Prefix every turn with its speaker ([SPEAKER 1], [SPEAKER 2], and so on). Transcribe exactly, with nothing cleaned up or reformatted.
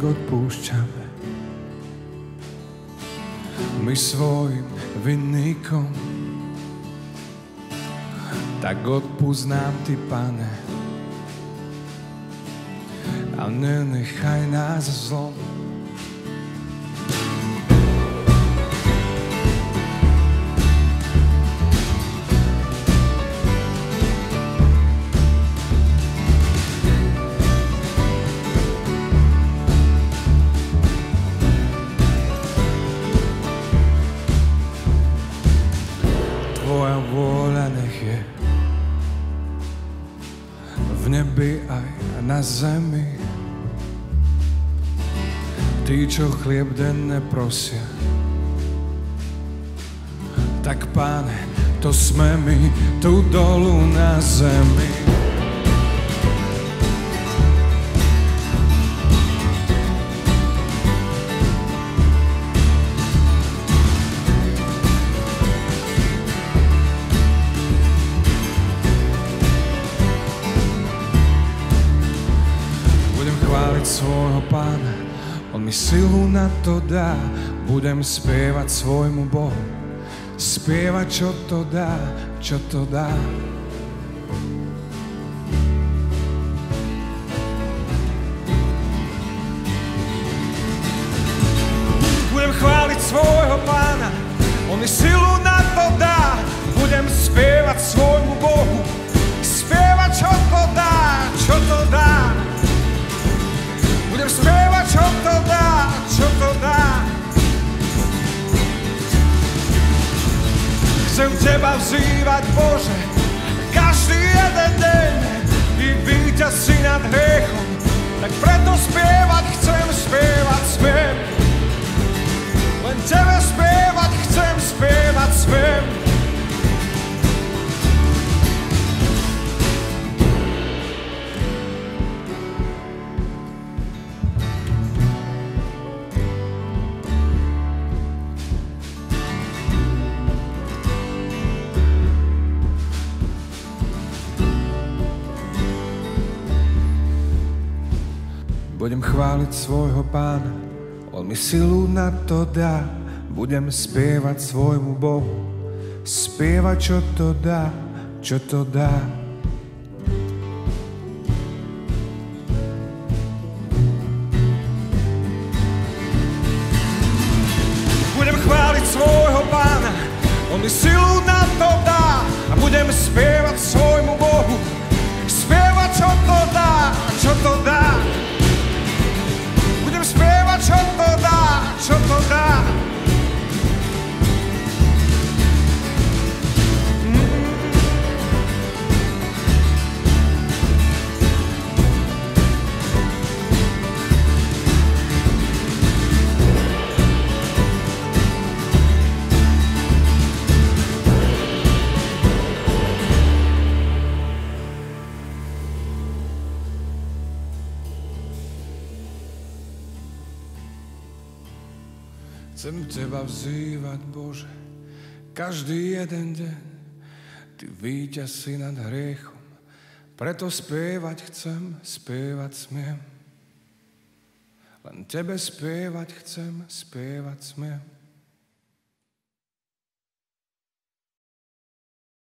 [SPEAKER 1] odpúšťame my svojim vinníkom. Tak odpúsť nám Ty, Pane, a nenechaj nás zlom. Tvoja vôľa nech je v nebi aj na zemi. Tí, čo chlieb denne prosia, tak, Pane, to sme my tu dolu na zemi. Svojho Pána, on mi silu na to dá. Budem spievať svojmu Bohu, spievať, čo to dá, čo to dá. Budem chváliť svojho Pána, on mi silu na to dá. Budem spievať svojmu Bohu, spievať, čo to dá, čo to dá. Budem spievať, čo to dá, čo to dá. Chcem Teba vzývať, Bože, každý jeden deň. Ty víťaz si nad hriechom, tak preto spievať chcem, spievať smiem. Len Tebe spievať chcem, spievať smiem. Budem chváliť svojho Pána, on mi silu na to dá. Budem spievať svojmu Bohu, spievať, čo to dá, čo to dá. Budem chváliť svojho Pána, on mi silu na to dá. A budem spievať svojmu Bohu, spievať, čo to dá, čo to dá. Spievať, čo to dá, čo to dá. Mm. Chcem Teba vzývať, Bože, každý jeden deň. Ty víťaz si nad hriechom, preto spievať chcem, spievať smiem. Len Tebe spievať chcem, spievať smiem.